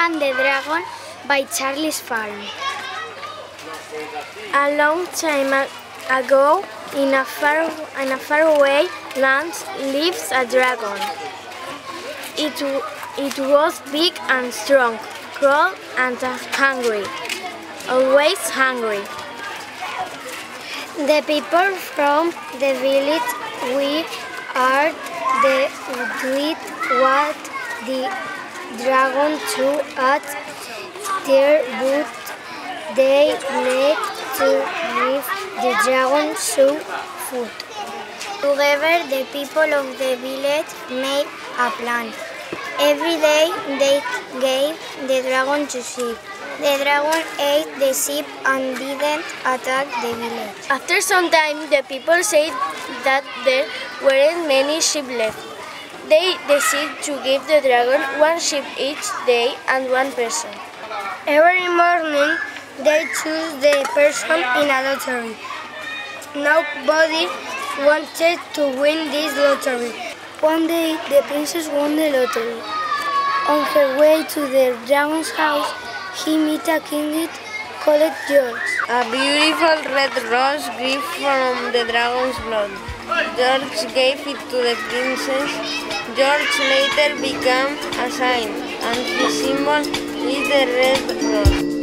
and the Dragon by Charles Farm. A long time ago, in a faraway land, lives a dragon. It was big and strong, cruel and hungry, always hungry. The people from the village did what the dragon to at their but they need to give the dragon some food. Together, the people of the village made a plan. Every day they gave the dragon to sheep. The dragon ate the sheep and didn't attack the village. After some time, the people said that there weren't many sheep left. They decided to give the dragon one sheep each day and one person. Every morning, they chose the person in a lottery. Nobody wanted to win this lottery. One day, the princess won the lottery. On her way to the dragon's house, he met a king called George. A beautiful red rose grew from the dragon's blood. George gave it to the princess. George later became a saint, and his symbol is the red rose.